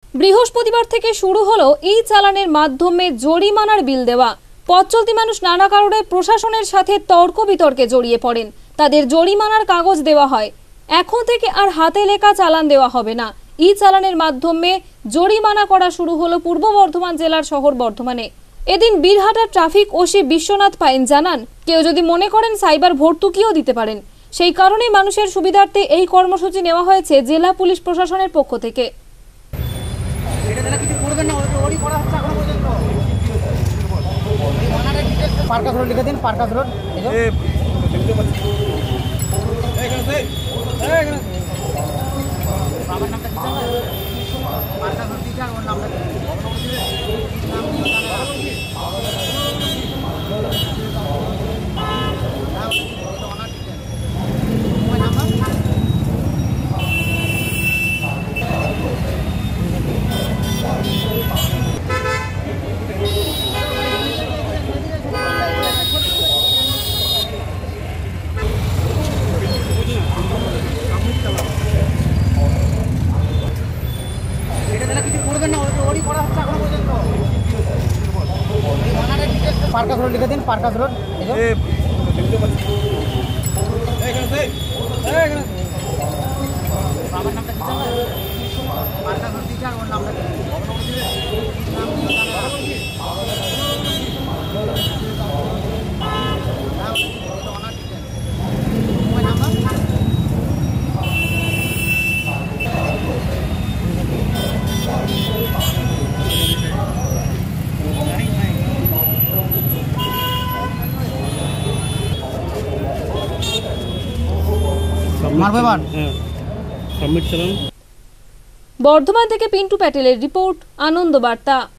বৃহস্পতিবার থেকে শুরু হলো এই চালানের মাধ্যমে জরিমানার বিল দেওয়া। পথ চলতি মানুষ নানা কারণে প্রশাসনের সাথে তর্ক বিতর্কে জড়িয়ে পড়েন, তাদের জরিমানার কাগজ দেওয়া হয়। এখন থেকে আর হাতে লেখা চালান দেওয়া হবে না। ই চালানের মাধ্যমে জরিমানা করা শুরু হলো পূর্ব বর্ধমান জেলার শহর বর্ধমানে। এদিন বীরহাটার ট্রাফিক ওসি বিশ্বনাথ পাইন জানান, কেউ যদি মনে করেন সাইবার ভর্তুকিও দিতে পারেন। সেই কারণে মানুষের সুবিধার্থে এই কর্মসূচি নেওয়া হয়েছে জেলা পুলিশ প্রশাসনের পক্ষ থেকে। পার্কাস রোড লিখে দিন, পার্কাস রোড। পার্কাস রোড লিখে দিন, পার্কাস রোড। আমার নামটা কি জানো? পার্কাস রোড টিচার, ওর নামটা কি? বর্ধমান থেকে পিন্টু প্যাটেলের রিপোর্ট, আনন্দ বার্তা।